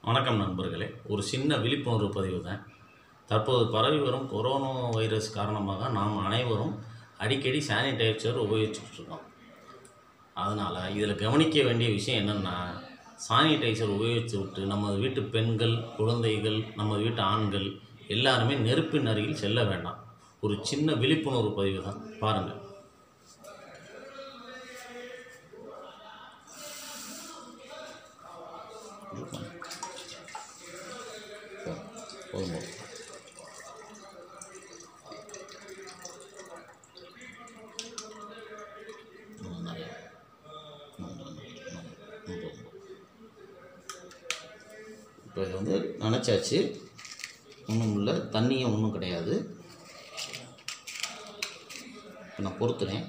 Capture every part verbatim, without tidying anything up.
வணக்கம் நண்பர்களே, ஒரு சின்ன விழிப்புணர்வு பதிவு தான். தற்போது பரவி வரும் கொரோனா வைரஸ் காரணமாக நாம் அனைவரும் அடிக்கடி சானிடைசர் உபயோகிச்சுட்டு இருக்கோம். அதனால் இதில் கவனிக்க வேண்டிய விஷயம் என்னென்னா, சானிடைசர் உபயோகித்து விட்டு நம்ம வீட்டு பெண்கள், குழந்தைகள், நம்ம வீட்டு ஆண்கள் எல்லாருமே நெருப்பின் அருகில் செல்ல வேண்டாம். ஒரு சின்ன விழிப்புணர்வு பதிவு தான், பாருங்கள். போதும் இப்போ இது வந்து நினச்சாச்சு, ஒன்றும் இல்லை, தண்ணியும் ஒன்றும் கிடையாது. இப்போ நான் பொறுத்துறேன்.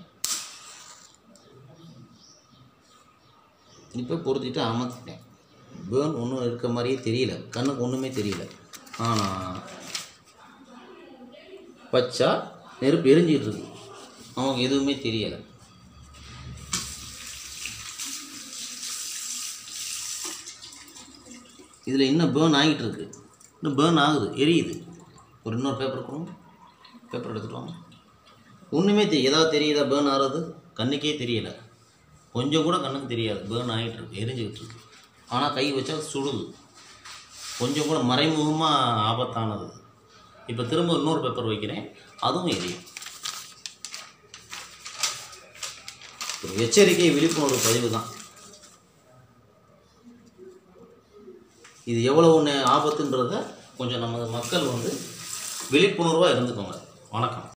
இப்போ பொறுத்திட்டு அமர்த்திட்டேன். பேர்ன் ஒன்றும் இருக்க மாதிரியே தெரியல, கண்ணுக்கு ஒன்றுமே தெரியல. ஆனால் பச்சா நெருப்பு எரிஞ்சிட்டு இருக்கு, அவங்க எதுவுமே தெரியலை. இதில் இன்னும் பேர்ன் ஆகிட்டு இருக்கு, இன்னும் பேர்ன் ஆகுது, எரியுது. ஒரு இன்னொரு பேப்பர் கொடுங்க, பேப்பர் எடுத்துகிட்டு வாங்க. ஒன்றுமே தெரியும், ஏதாவது தெரியுதா? பேர்ன் ஆகிறது கண்ணுக்கே தெரியலை, கொஞ்சம் கூட கண்ணுக்கு தெரியாது. பேர்ன் ஆகிட்டு இருக்கு, எரிஞ்சுக்கிட்டு இருக்கு. ஆனால் கை வச்சா சுடுது, கொஞ்சம் கூட மறைமுகமாக ஆபத்தானது. இப்போ திரும்ப இன்னொரு பேப்பர் வைக்கிறேன், அதுவும் எரியும். ஒரு எச்சரிக்கை விழிப்புணர்வு பதிவு தான் இது. எவ்வளோ ஒன்று ஆபத்துன்றத கொஞ்சம் நம்ம மக்கள் வந்து விழிப்புணர்வாக இருந்துக்கோங்க. வணக்கம்.